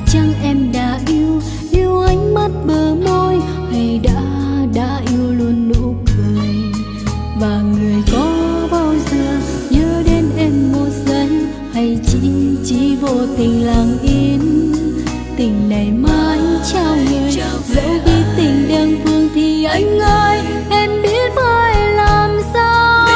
chăng em đã yêu ánh mắt bờ môi, hay đã yêu luôn nụ cười? Và người có bao giờ nhớ đến em một giây, hay chỉ vô tình lặng im? Tình này mãi trao người, dẫu biết tình đơn phương thì anh ơi, em biết phải làm sao?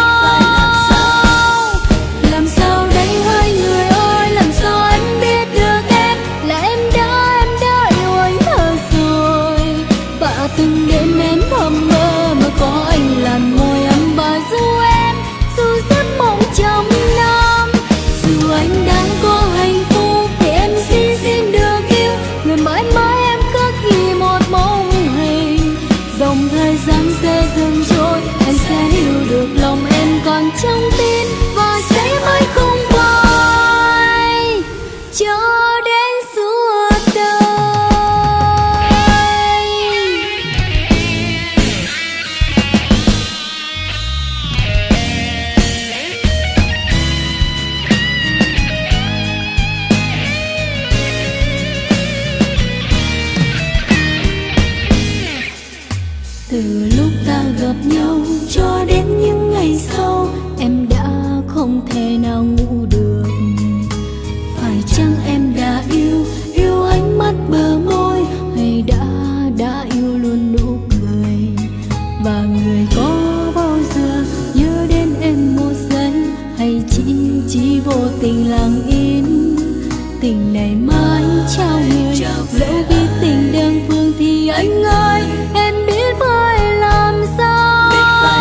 Làm sao đây hai người ơi, làm sao anh biết được em là em đã yêu anh thật rồi? Và từng đêm em thầm mơ mà có anh làn môi ấm và du em, dù giấc mộng trăm năm. Dù anh đang có hạnh phúc thì em xin được yêu người mãi mãi em khắc ghi một mong hình. Dòng thời gian sẽ dần trôi, anh sẽ hiểu được lòng em còn trong tim và sẽ mãi không phai cho đến suốt đời. Từ lúc ta gặp nhau cho đến những ngày sau, em đã không thể nào ngủ được. Phải chăng em đã yêu ánh mắt bờ môi, hay đã yêu luôn nụ cười? Và người có bao giờ nhớ đến em một giây, hay chỉ vô tình lặng im? Tình này mãi trao người, dẫu biết tình đơn phương thì anh ơi, em biết phải làm sao?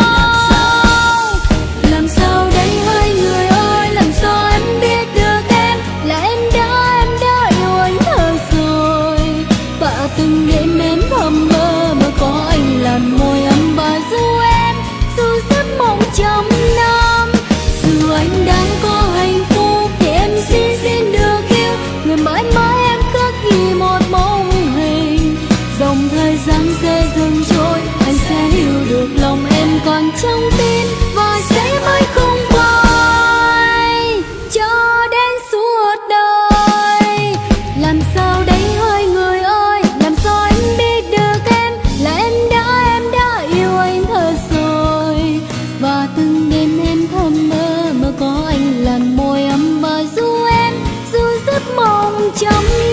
Làm sao đây hai người ơi, làm sao em biết được em là em đã yêu anh thật rồi? Và từng đêm em thầm mơ mà có anh làn môi ấm và du em, dù giấc mộng trăm năm. Dù anh đang có hạnh phúc thì em xin được yêu người mãi mãi em khắc ghi một mong hình. Dòng thời gian sẽ dần trôi, anh sẽ hiểu được lòng em còn trong tim và sẽ mãi không phai cho đến suốt đời. Làm sao đây hai người ơi, làm sao anh biết được em là em đã yêu anh thật rồi? Và từng đêm em thầm mơ mà có anh làn môi ấm và du em, dù giấc mộng trăm